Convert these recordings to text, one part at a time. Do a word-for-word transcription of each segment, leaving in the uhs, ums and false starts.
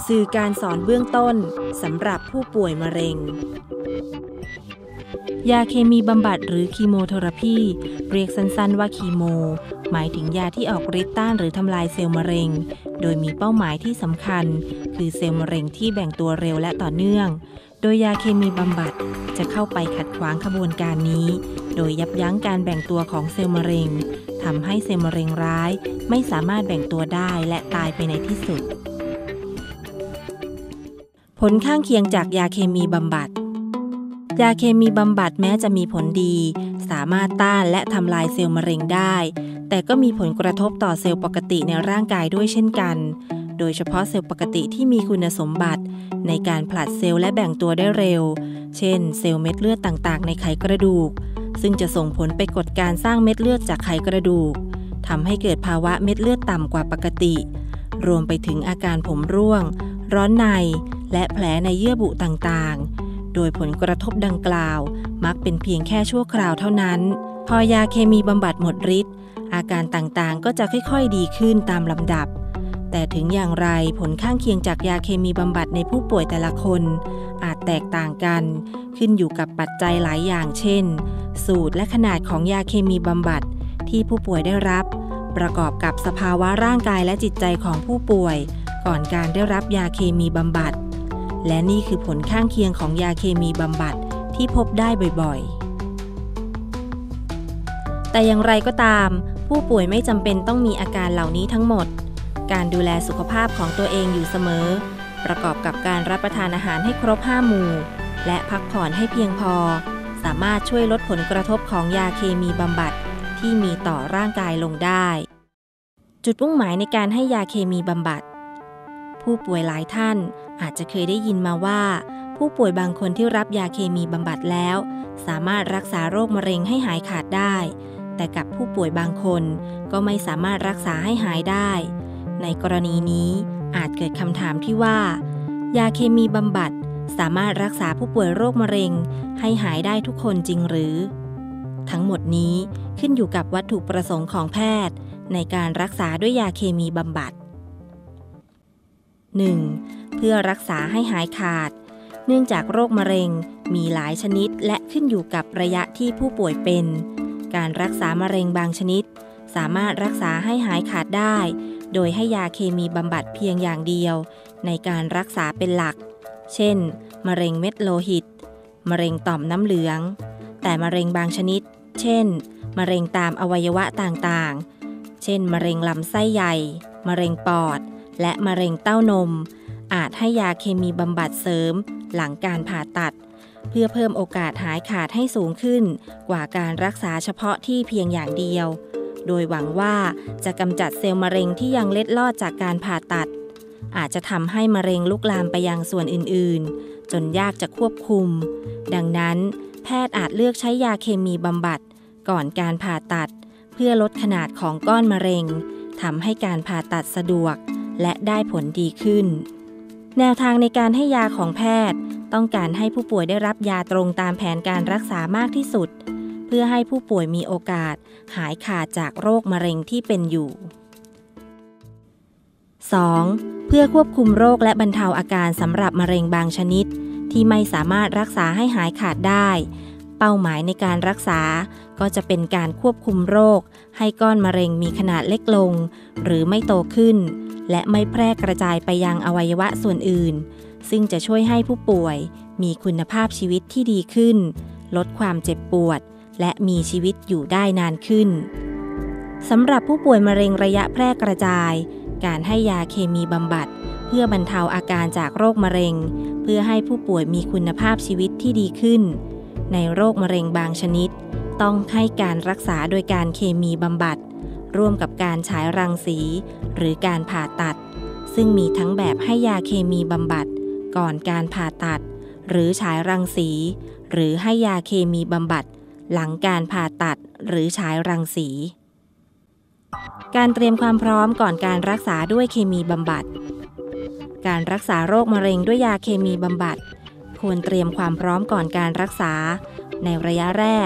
สื่อการสอนเบื้องต้นสำหรับผู้ป่วยมะเร็งยาเคมีบำบัดหรือคีโมเทอราพีเรียกสั้นๆว่าคีโมหมายถึงยาที่ออกฤทธิ์ต้านหรือทำลายเซลล์มะเร็งโดยมีเป้าหมายที่สำคัญคือเซลล์มะเร็งที่แบ่งตัวเร็วและต่อเนื่องโดยยาเคมีบำบัดจะเข้าไปขัดขวางขบวนการนี้โดยยับยั้งการแบ่งตัวของเซลล์มะเร็งทำให้เซลล์มะเร็งร้ายไม่สามารถแบ่งตัวได้และตายไปในที่สุดผลข้างเคียงจากยาเคมีบำบัดยาเคมีบำบัดแม้จะมีผลดีสามารถต้านและทำลายเซลล์มะเร็งได้แต่ก็มีผลกระทบต่อเซลล์ปกติในร่างกายด้วยเช่นกันโดยเฉพาะเซลล์ปกติที่มีคุณสมบัติในการผลัดเซลล์และแบ่งตัวได้เร็วเช่นเซลล์เม็ดเลือดต่างๆในไขกระดูกซึ่งจะส่งผลไปกดการสร้างเม็ดเลือดจากไขกระดูกทำให้เกิดภาวะเม็ดเลือดต่ำกว่าปกติรวมไปถึงอาการผมร่วงร้อนในและแผลในเยื่อบุต่างๆโดยผลกระทบดังกล่าวมักเป็นเพียงแค่ชั่วคราวเท่านั้นพอยาเคมีบำบัดหมดฤทธิ์อาการต่างๆก็จะค่อยๆดีขึ้นตามลำดับแต่ถึงอย่างไรผลข้างเคียงจากยาเคมีบำบัดในผู้ป่วยแต่ละคนอาจแตกต่างกันขึ้นอยู่กับปัจจัยหลายอย่างเช่นสูตรและขนาดของยาเคมีบำบัดที่ผู้ป่วยได้รับประกอบกับสภาวะร่างกายและจิตใจของผู้ป่วยก่อนการได้รับยาเคมีบำบัดและนี่คือผลข้างเคียงของยาเคมีบำบัดที่พบได้บ่อยๆแต่อย่างไรก็ตามผู้ป่วยไม่จำเป็นต้องมีอาการเหล่านี้ทั้งหมดการดูแลสุขภาพของตัวเองอยู่เสมอประกอบกับการรับประทานอาหารให้ครบห้าหมู่และพักผ่อนให้เพียงพอสามารถช่วยลดผลกระทบของยาเคมีบำบัดที่มีต่อร่างกายลงได้จุดมุ่งหมายในการให้ยาเคมีบำบัดผู้ป่วยหลายท่านอาจจะเคยได้ยินมาว่าผู้ป่วยบางคนที่รับยาเคมีบำบัดแล้วสามารถรักษาโรคมะเร็งให้หายขาดได้แต่กับผู้ป่วยบางคนก็ไม่สามารถรักษาให้หายได้ในกรณีนี้อาจเกิดคำถามที่ว่ายาเคมีบำบัดสามารถรักษาผู้ป่วยโรคมะเร็งให้หายได้ทุกคนจริงหรือทั้งหมดนี้ขึ้นอยู่กับวัตถุประสงค์ของแพทย์ในการรักษาด้วยยาเคมีบำบัด หนึ่ง. เพื่อรักษาให้หายขาดเนื่องจากโรคมะเร็งมีหลายชนิดและขึ้นอยู่กับระยะที่ผู้ป่วยเป็นการรักษามะเร็งบางชนิดสามารถรักษาให้หายขาดได้โดยให้ยาเคมีบำบัดเพียงอย่างเดียวในการรักษาเป็นหลักเช่นมะเร็งเม็ดโลหิตมะเร็งต่อมน้ำเหลืองแต่มะเร็งบางชนิดเช่นมะเร็งตามอวัยวะต่างๆเช่นมะเร็งลำไส้ใหญ่มะเร็งปอดและมะเร็งเต้านมอาจให้ยาเคมีบำบัดเสริมหลังการผ่าตัดเพื่อเพิ่มโอกาสหายขาดให้สูงขึ้นกว่าการรักษาเฉพาะที่เพียงอย่างเดียวโดยหวังว่าจะกำจัดเซลล์มะเร็งที่ยังเล็ดลอดจากการผ่าตัดอาจจะทำให้มะเร็งลุกลามไปยังส่วนอื่นๆจนยากจะควบคุมดังนั้นแพทย์อาจเลือกใช้ยาเคมีบำบัดก่อนการผ่าตัดเพื่อลดขนาดของก้อนมะเร็งทำให้การผ่าตัดสะดวกและได้ผลดีขึ้นแนวทางในการให้ยาของแพทย์ต้องการให้ผู้ป่วยได้รับยาตรงตามแผนการรักษามากที่สุดเพื่อให้ผู้ป่วยมีโอกาสหายขาดจากโรคมะเร็งที่เป็นอยู่ สอง. เพื่อควบคุมโรคและบรรเทาอาการสำหรับมะเร็งบางชนิดที่ไม่สามารถรักษาให้หายขาดได้เป้าหมายในการรักษาก็จะเป็นการควบคุมโรคให้ก้อนมะเร็งมีขนาดเล็กลงหรือไม่โตขึ้นและไม่แพร่กระจายไปยังอวัยวะส่วนอื่นซึ่งจะช่วยให้ผู้ป่วยมีคุณภาพชีวิตที่ดีขึ้นลดความเจ็บปวดและมีชีวิตอยู่ได้นานขึ้นสำหรับผู้ป่วยมะเร็งระยะแพร่กระจายการให้ยาเคมีบำบัดเพื่อบรรเทาอาการจากโรคมะเร็งเพื่อให้ผู้ป่วยมีคุณภาพชีวิตที่ดีขึ้นในโรคมะเร็งบางชนิดต้องให้การรักษาโดยการเคมีบำบัดร่วมกับการฉายรังสีหรือการผ่าตัดซึ่งมีทั้งแบบให้ยาเคมีบำบัดก่อนการผ่าตัดหรือฉายรังสีหรือให้ยาเคมีบำบัดหลังการผ่าตัดหรือฉายรังสีการเตรียมความพร้อมก่อนการรักษาด้วยเคมีบำบัดการรักษาโรคมะเร็งด้วยยาเคมีบำบัดควรเตรียมความพร้อมก่อนการรักษาในระยะแรก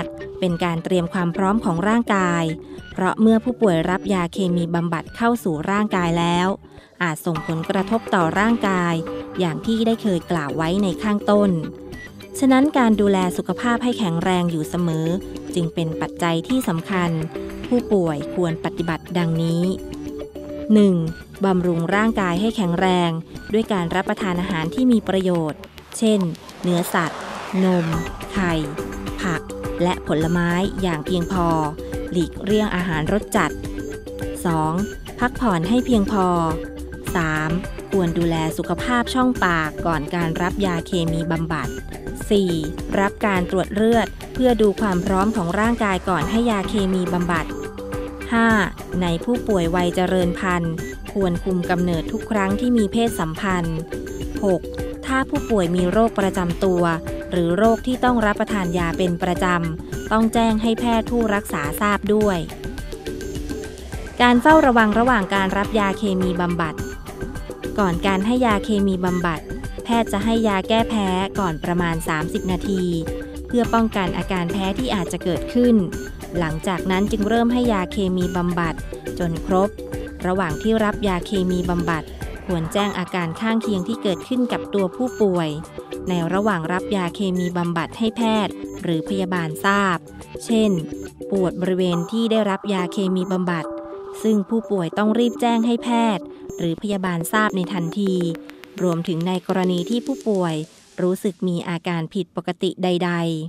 เป็นการเตรียมความพร้อมของร่างกายเพราะเมื่อผู้ป่วยรับยาเคมีบำบัดเข้าสู่ร่างกายแล้วอาจส่งผลกระทบต่อร่างกายอย่างที่ได้เคยกล่าวไว้ในข้างต้นฉะนั้นการดูแลสุขภาพให้แข็งแรงอยู่เสมอจึงเป็นปัจจัยที่สำคัญผู้ป่วยควรปฏิบัติดังนี้ หนึ่ง. บำรุงร่างกายให้แข็งแรงด้วยการรับประทานอาหารที่มีประโยชน์เช่นเนื้อสัตว์นมไข่ผักและผลไม้อย่างเพียงพอหลีกเลี่ยงอาหารรสจัด สอง. พักผ่อนให้เพียงพอ สาม. ควรดูแลสุขภาพช่องปากก่อนการรับยาเคมีบำบัด สี่. รับการตรวจเลือดเพื่อดูความพร้อมของร่างกายก่อนให้ยาเคมีบำบัด ห้า. ในผู้ป่วยวัยเจริญพันธุ์ควรคุมกำเนิดทุกครั้งที่มีเพศสัมพันธ์ หก. ถ้าผู้ป่วยมีโรคประจำตัวหรือโรคที่ต้องรับประทานยาเป็นประจำต้องแจ้งให้แพทย์ผู้รักษาทราบด้วยการเฝ้าระวังระหว่างการรับยาเคมีบำบัดก่อนการให้ยาเคมีบำบัดแพทย์จะให้ยาแก้แพ้ก่อนประมาณสามสิบนาทีเพื่อป้องกันอาการแพ้ที่อาจจะเกิดขึ้นหลังจากนั้นจึงเริ่มให้ยาเคมีบำบัดจนครบระหว่างที่รับยาเคมีบำบัดควรแจ้งอาการข้างเคียงที่เกิดขึ้นกับตัวผู้ป่วยในระหว่างรับยาเคมีบำบัดให้แพทย์หรือพยาบาลทราบเช่นปวดบริเวณที่ได้รับยาเคมีบำบัดซึ่งผู้ป่วยต้องรีบแจ้งให้แพทย์หรือพยาบาลทราบในทันทีรวมถึงในกรณีที่ผู้ป่วยรู้สึกมีอาการผิดปกติใด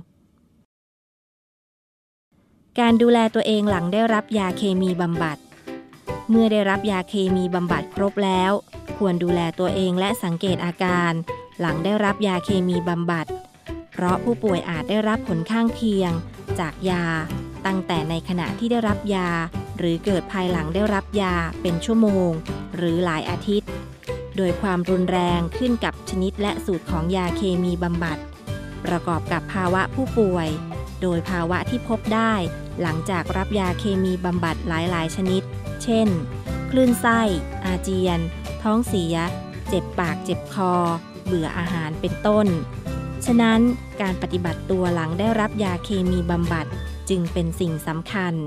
ๆการดูแลตัวเองหลังได้รับยาเคมีบำบัดเมื่อได้รับยาเคมีบำบัดครบแล้วควรดูแลตัวเองและสังเกตอาการหลังได้รับยาเคมีบำบัดเพราะผู้ป่วยอาจได้รับผลข้างเคียงจากยาตั้งแต่ในขณะที่ได้รับยาหรือเกิดภายหลังได้รับยาเป็นชั่วโมงหรือหลายอาทิตย์โดยความรุนแรงขึ้นกับชนิดและสูตรของยาเคมีบำบัดประกอบกับภาวะผู้ป่วยโดยภาวะที่พบได้หลังจากรับยาเคมีบำบัดหลายๆชนิดเช่นคลื่นไส้อาเจียนท้องเสียเจ็บปากเจ็บคอเบื่ออาหารเป็นต้นฉะนั้นการปฏิบัติตัวหลังได้รับยาเคมีบำบัดจึงเป็นสิ่งสำคัญ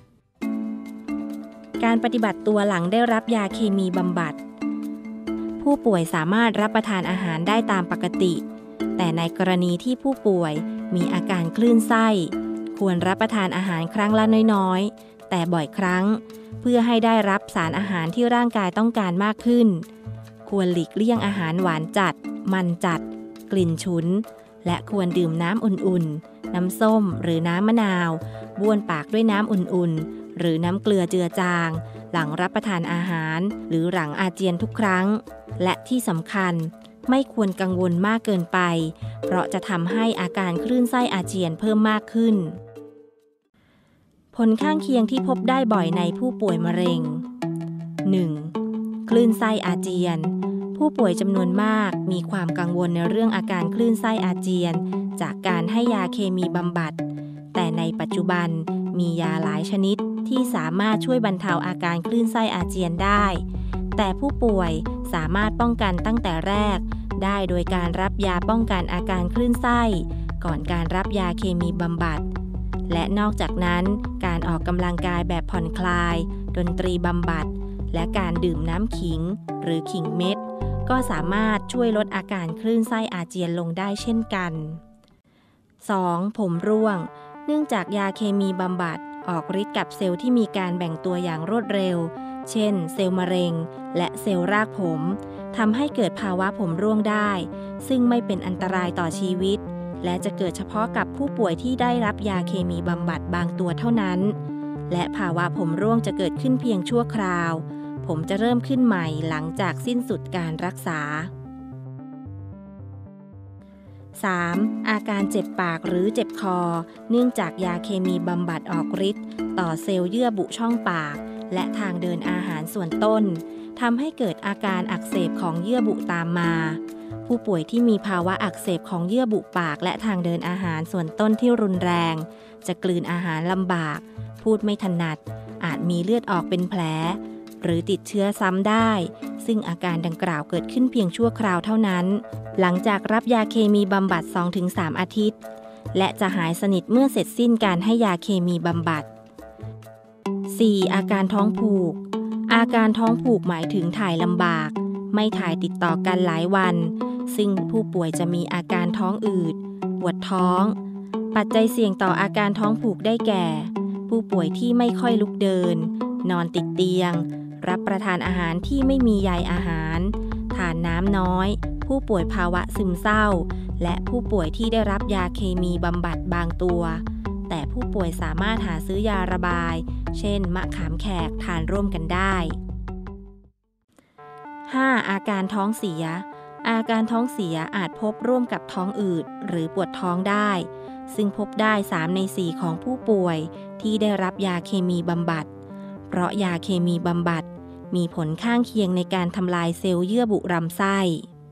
การปฏิบัติตัวหลังได้รับยาเคมีบำบัดผู้ป่วยสามารถรับประทานอาหารได้ตามปกติแต่ในกรณีที่ผู้ป่วยมีอาการคลื่นไส้ควรรับประทานอาหารครั้งละน้อยๆแต่บ่อยครั้งเพื่อให้ได้รับสารอาหารที่ร่างกายต้องการมากขึ้นควรหลีกเลี่ยงอาหารหวานจัดมันจัดกลิ่นฉุนและควรดื่มน้ำอุ่นๆน้ำส้มหรือน้ำมะนาวบ้วนปากด้วยน้ำอุ่นๆหรือน้ำเกลือเจือจางหลังรับประทานอาหารหรือหลังอาเจียนทุกครั้งและที่สำคัญไม่ควรกังวลมากเกินไปเพราะจะทำให้อาการคลื่นไส้อาเจียนเพิ่มมากขึ้นผลข้างเคียงที่พบได้บ่อยในผู้ป่วยมะเร็ง หนึ่ง. คลื่นไส้อาเจียนผู้ป่วยจำนวนมากมีความกังวลในเรื่องอาการคลื่นไส้อาเจียนจากการให้ยาเคมีบำบัดแต่ในปัจจุบันมียาหลายชนิดที่สามารถช่วยบรรเทาอาการคลื่นไส้อาเจียนได้แต่ผู้ป่วยสามารถป้องกันตั้งแต่แรกได้โดยการรับยาป้องกันอาการคลื่นไส้ก่อนการรับยาเคมีบำบัดและนอกจากนั้นการออกกำลังกายแบบผ่อนคลายดนตรีบำบัดและการดื่มน้ำขิงหรือขิงเม็ดก็สามารถช่วยลดอาการคลื่นไส้อาเจียนลงได้เช่นกัน สอง. ผมร่วงเนื่องจากยาเคมีบำบัดออกฤทธิ์กับเซลล์ที่มีการแบ่งตัวอย่างรวดเร็วเช่นเซลล์มะเร็งและเซลล์รากผมทำให้เกิดภาวะผมร่วงได้ซึ่งไม่เป็นอันตรายต่อชีวิตและจะเกิดเฉพาะกับผู้ป่วยที่ได้รับยาเคมีบำบัดบางตัวเท่านั้นและภาวะผมร่วงจะเกิดขึ้นเพียงชั่วคราวผมจะเริ่มขึ้นใหม่หลังจากสิ้นสุดการรักษา สาม. อาการเจ็บปากหรือเจ็บคอเนื่องจากยาเคมีบำบัดออกฤทธิ์ต่อเซลล์เยื่อบุช่องปากและทางเดินอาหารส่วนต้นทำให้เกิดอาการอักเสบของเยื่อบุตามมาผู้ป่วยที่มีภาวะอักเสบของเยื่อบุปากและทางเดินอาหารส่วนต้นที่รุนแรงจะกลืนอาหารลำบากพูดไม่ถนัดอาจมีเลือดออกเป็นแผลหรือติดเชื้อซ้ำได้ซึ่งอาการดังกล่าวเกิดขึ้นเพียงชั่วคราวเท่านั้นหลังจากรับยาเคมีบำบัด สองถึงสาม อาทิตย์และจะหายสนิทเมื่อเสร็จสิ้นการให้ยาเคมีบำบัด สี่. อาการท้องผูกอาการท้องผูกหมายถึงถ่ายลำบากไม่ถ่ายติดต่อกันหลายวันซึ่งผู้ป่วยจะมีอาการท้องอืดปวดท้องปัจจัยเสี่ยงต่ออาการท้องผูกได้แก่ผู้ป่วยที่ไม่ค่อยลุกเดินนอนติดเตียงรับประทานอาหารที่ไม่มีใยอาหารทานน้ำน้อยผู้ป่วยภาวะซึมเศร้าและผู้ป่วยที่ได้รับยาเคมีบำบัดบางตัวแต่ผู้ป่วยสามารถหาซื้อยาระบายเช่นมะขามแขกทานร่วมกันได้ ห้า. อาการท้องเสียอาการท้องเสียอาจพบร่วมกับท้องอืดหรือปวดท้องได้ซึ่งพบได้สามในสี่ของผู้ป่วยที่ได้รับยาเคมีบำบัดเพราะยาเคมีบำบัดมีผลข้างเคียงในการทำลายเซลล์เยื่อบุลำไส้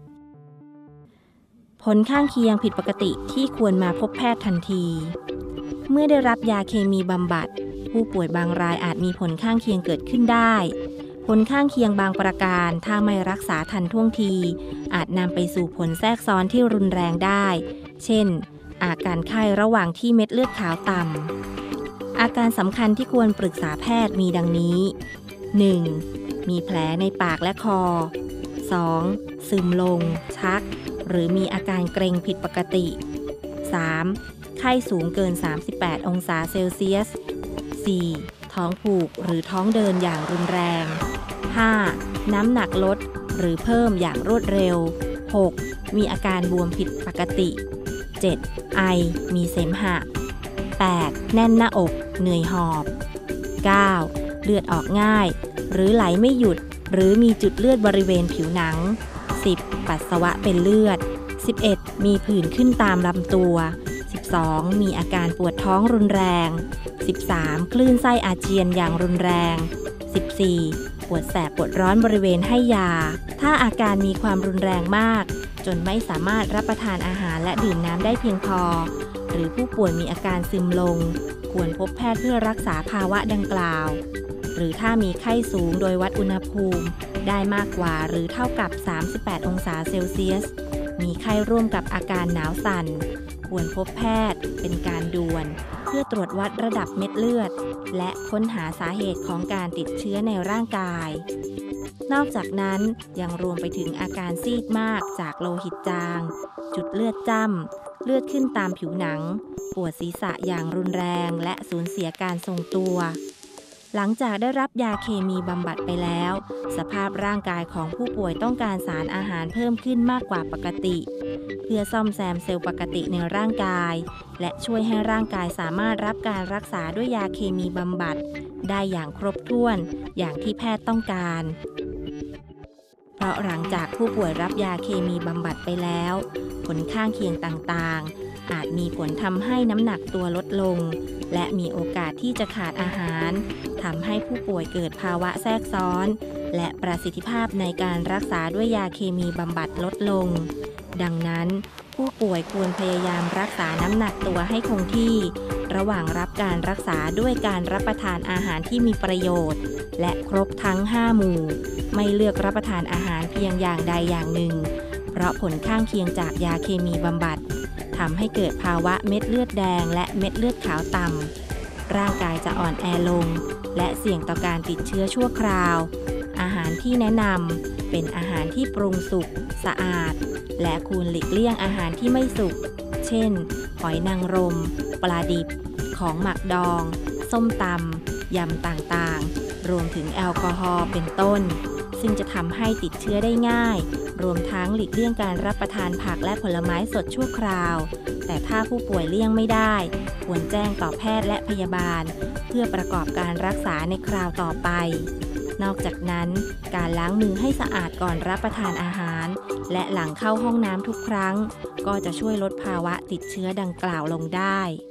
ผลข้างเคียงผิดปกติที่ควรมาพบแพทย์ทันทีเมื่อได้รับยาเคมีบำบัดผู้ป่วยบางรายอาจมีผลข้างเคียงเกิดขึ้นได้ผลข้างเคียงบางประการถ้าไม่รักษาทันท่วงทีอาจนำไปสู่ผลแทรกซ้อนที่รุนแรงได้เช่นอาการไข้ระหว่างที่เม็ดเลือดขาวต่ำอาการสำคัญที่ควรปรึกษาแพทย์มีดังนี้ หนึ่ง. มีแผลในปากและคอ สอง. ซึมลงชักหรือมีอาการเกร็งผิดปกติ สาม. ไข้สูงเกินสามสิบแปดองศาเซลเซียส สี่. ท้องผูกหรือท้องเดินอย่างรุนแรง ห้า. น้ำหนักลดหรือเพิ่มอย่างรวดเร็ว หก. มีอาการบวมผิดปกติ เจ็ด. ไอมีเสมหะ แปด. แน่นหน้าอกเหนื่อยหอบ เก้า. เลือดออกง่ายหรือไหลไม่หยุดหรือมีจุดเลือดบริเวณผิวหนัง สิบ. ปัสสาวะเป็นเลือด สิบเอ็ด. มีผื่นขึ้นตามลำตัว สิบสอง. มีอาการปวดท้องรุนแรง สิบสาม. คลื่นไส้อาเจียนอย่างรุนแรง สิบสี่. ปวดแสบปวดร้อนบริเวณให้ยาถ้าอาการมีความรุนแรงมากจนไม่สามารถรับประทานอาหารและดื่มน้ำได้เพียงพอหรือผู้ป่วยมีอาการซึมลงควรพบแพทย์เพื่อรักษาภาวะดังกล่าวหรือถ้ามีไข้สูงโดยวัดอุณหภูมิได้มากกว่าหรือเท่ากับสามสิบแปดองศาเซลเซียสมีไข้ร่วมกับอาการหนาวสั่นควรพบแพทย์เป็นการด่วนเพื่อตรวจวัดระดับเม็ดเลือดและค้นหาสาเหตุของการติดเชื้อในร่างกายนอกจากนั้นยังรวมไปถึงอาการซีดมากจากโลหิตจางจุดเลือดจ้ำเลือดขึ้นตามผิวหนังปวดศีรษะอย่างรุนแรงและสูญเสียการทรงตัวหลังจากได้รับยาเคมีบำบัดไปแล้วสภาพร่างกายของผู้ป่วยต้องการสารอาหารเพิ่มขึ้นมากกว่าปกติเพื่อซ่อมแซมเซลล์ปกติในร่างกายและช่วยให้ร่างกายสามารถรับการรักษาด้วยยาเคมีบำบัดได้อย่างครบถ้วนอย่างที่แพทย์ต้องการเพราะหลังจากผู้ป่วยรับยาเคมีบำบัดไปแล้วผลข้างเคียงต่างๆอาจมีผลทำให้น้ำหนักตัวลดลงและมีโอกาสที่จะขาดอาหารทำให้ผู้ป่วยเกิดภาวะแทรกซ้อนและประสิทธิภาพในการรักษาด้วยยาเคมีบำบัดลดลงดังนั้นผู้ป่วยควรพยายามรักษาน้ำหนักตัวให้คงที่ระหว่างรับการรักษาด้วยการรับประทานอาหารที่มีประโยชน์และครบทั้งห้าหมู่ไม่เลือกรับประทานอาหารเพียงอย่างใดอย่างหนึ่งเพราะผลข้างเคียงจากยาเคมีบำบัดทำให้เกิดภาวะเม็ดเลือดแดงและเม็ดเลือดขาวต่ำร่างกายจะอ่อนแอลงและเสี่ยงต่อการติดเชื้อชั่วคราวอาหารที่แนะนำเป็นอาหารที่ปรุงสุกสะอาดและควรหลีกเลี่ยงอาหารที่ไม่สุกเช่นหอยนางรมปลาดิบของหมักดองส้มตำยำต่างๆรวมถึงแอลกอฮอล์เป็นต้นซึ่งจะทำให้ติดเชื้อได้ง่ายรวมทั้งหลีกเลี่ยงการรับประทานผักและผลไม้สดชั่วคราวแต่ถ้าผู้ป่วยเลี่ยงไม่ได้ควรแจ้งต่อแพทย์และพยาบาลเพื่อประกอบการรักษาในคราวต่อไปนอกจากนั้นการล้างมือให้สะอาดก่อนรับประทานอาหารและหลังเข้าห้องน้ำทุกครั้งก็จะช่วยลดภาวะติดเชื้อดังกล่าวลงได้